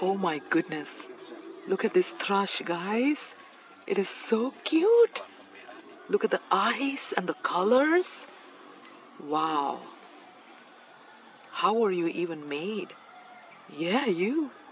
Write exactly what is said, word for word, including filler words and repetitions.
Oh my goodness. Look at this thrush, guys. It is so cute. Look at the eyes and the colors. Wow. How are you even made? Yeah, you.